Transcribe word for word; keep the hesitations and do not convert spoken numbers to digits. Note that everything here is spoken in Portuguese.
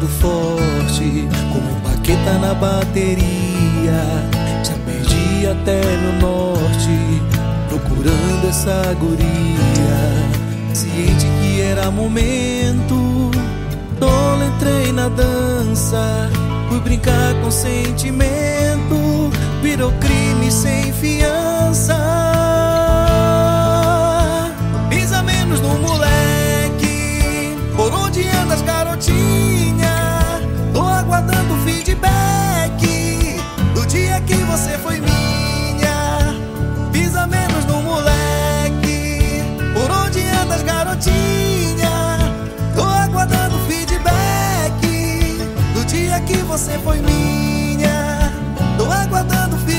forte, como baqueta na bateria. Já perdi até meu norte, procurando essa guria. Ciente que era momento, tolo entrei na dança. Fui brincar com sentimento, virou crime sem fiança. Pisa menos no moleque, por onde andas, garotinha? Tô aguardando o feedback do dia que você foi minha. Pisa menos no moleque, por onde andas, garotinha? Tô aguardando o feedback do dia que você foi minha. Tô aguardando o feedback